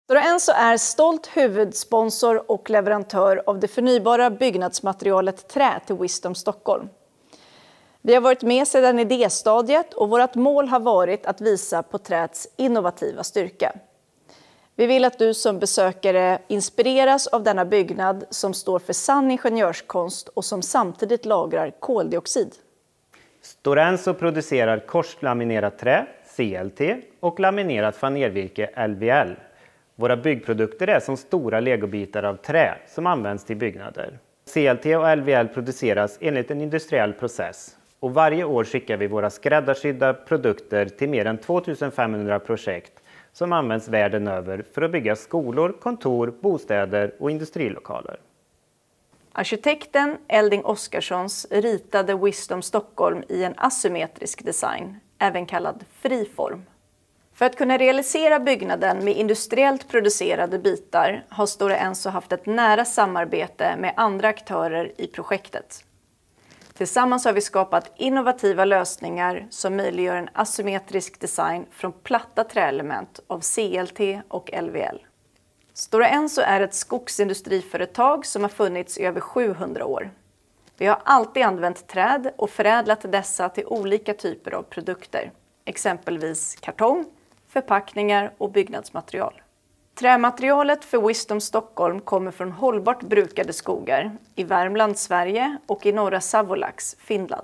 Stora Enso är stolt huvudsponsor och leverantör av det förnybara byggnadsmaterialet trä till Wisdom Stockholm. Vi har varit med sedan idéstadiet och vårt mål har varit att visa på träets innovativa styrka. Vi vill att du som besökare inspireras av denna byggnad som står för sann ingenjörskonst och som samtidigt lagrar koldioxid. Stora Enso producerar korslaminerat trä, CLT, och laminerat fanervirke, LVL. Våra byggprodukter är som stora legobitar av trä som används till byggnader. CLT och LVL produceras enligt en industriell process. Och varje år skickar vi våra skräddarsydda produkter till mer än 2500 projekt som används världen över för att bygga skolor, kontor, bostäder och industrilokaler. Arkitekten Elding Oskarssons ritade Wisdom Stockholm i en asymmetrisk design, även kallad friform. För att kunna realisera byggnaden med industriellt producerade bitar har Stora Enso haft ett nära samarbete med andra aktörer i projektet. Tillsammans har vi skapat innovativa lösningar som möjliggör en asymmetrisk design från platta träelement av CLT och LVL. Stora Enso är ett skogsindustriföretag som har funnits i över 700 år. Vi har alltid använt träd och förädlat dessa till olika typer av produkter, exempelvis kartong, förpackningar och byggnadsmaterial. Trämaterialet för Wisdom Stockholm kommer från hållbart brukade skogar i Värmland, Sverige och i norra Savolax, Finland.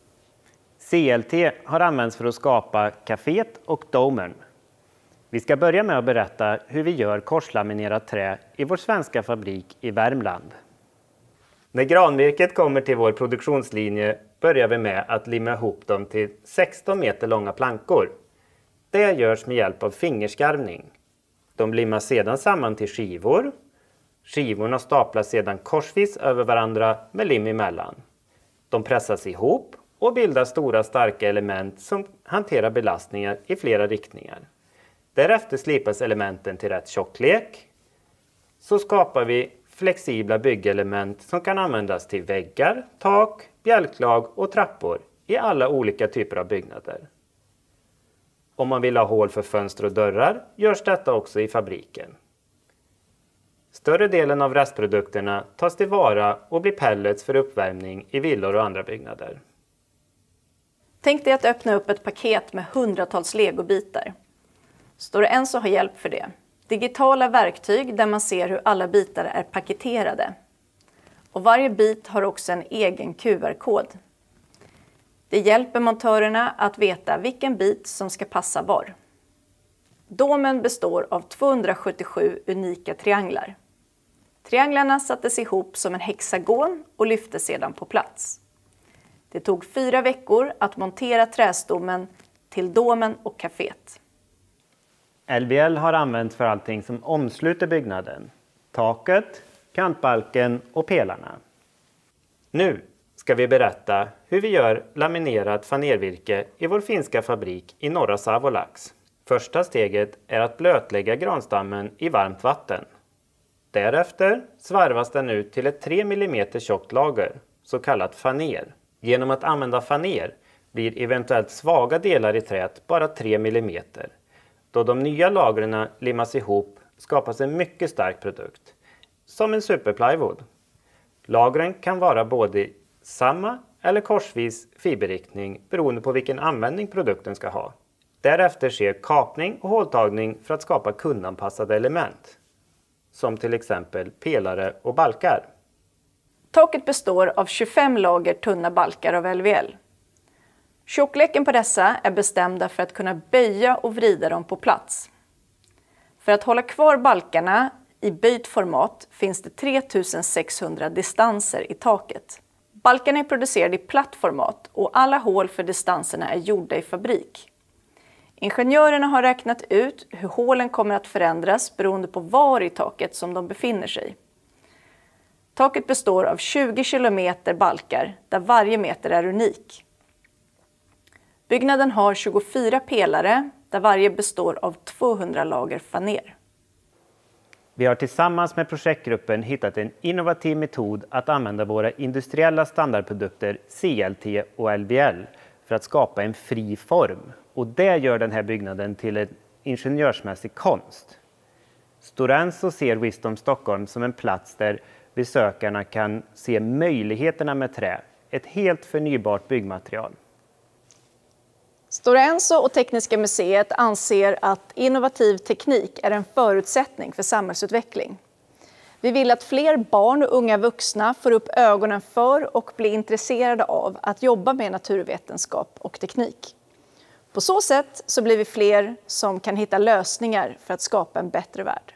CLT har använts för att skapa kaféet och domen. Vi ska börja med att berätta hur vi gör korslaminerat trä i vår svenska fabrik i Värmland. När granvirket kommer till vår produktionslinje börjar vi med att limma ihop dem till 16 meter långa plankor. Det görs med hjälp av fingerskarvning. De limmas sedan samman till skivor. Skivorna staplas sedan korsvis över varandra med lim emellan. De pressas ihop och bildar stora starka element som hanterar belastningar i flera riktningar. Därefter slipas elementen till rätt tjocklek. Så skapar vi flexibla byggelement som kan användas till väggar, tak, bjälklag och trappor i alla olika typer av byggnader. Om man vill ha hål för fönster och dörrar görs detta också i fabriken. Större delen av restprodukterna tas tillvara och blir pellets för uppvärmning i villor och andra byggnader. Tänk dig att öppna upp ett paket med hundratals legobitar. Stora Enso har hjälp för det. Digitala verktyg där man ser hur alla bitar är paketerade. Och varje bit har också en egen QR-kod. Det hjälper montörerna att veta vilken bit som ska passa var. Domen består av 277 unika trianglar. Trianglarna sattes ihop som en hexagon och lyftes sedan på plats. Det tog 4 veckor att montera trästommen till domen och kaféet. LVL har använts för allting som omsluter byggnaden. Taket, kantbalken och pelarna. Nu ska vi berätta hur vi gör laminerat fanervirke i vår finska fabrik i norra Savolax. Första steget är att blötlägga granstammen i varmt vatten. Därefter svarvas den ut till ett 3 mm tjockt lager, så kallat faner. Genom att använda faner blir eventuellt svaga delar i träet bara 3 mm. Då de nya lagren limmas ihop skapas en mycket stark produkt, som en superplywood. Lagren kan vara både samma eller korsvis fiberriktning beroende på vilken användning produkten ska ha. Därefter sker kapning och håltagning för att skapa kundanpassade element, som till exempel pelare och balkar. Taket består av 25 lager tunna balkar av LVL. Tjockleken på dessa är bestämda för att kunna böja och vrida dem på plats. För att hålla kvar balkarna i böjt format finns det 3600 distanser i taket. Balkarna är producerade i platt format och alla hål för distanserna är gjorda i fabrik. Ingenjörerna har räknat ut hur hålen kommer att förändras beroende på var i taket som de befinner sig. Taket består av 20 kilometer balkar där varje meter är unik. Byggnaden har 24 pelare där varje består av 200 lager faner. Vi har tillsammans med projektgruppen hittat en innovativ metod att använda våra industriella standardprodukter CLT och LVL för att skapa en fri form. Och det gör den här byggnaden till en ingenjörsmässig konst. Stora Enso ser Wisdom Stockholm som en plats där besökarna kan se möjligheterna med trä, ett helt förnybart byggmaterial. Stora Enso och Tekniska museet anser att innovativ teknik är en förutsättning för samhällsutveckling. Vi vill att fler barn och unga vuxna får upp ögonen för och blir intresserade av att jobba med naturvetenskap och teknik. På så sätt så blir vi fler som kan hitta lösningar för att skapa en bättre värld.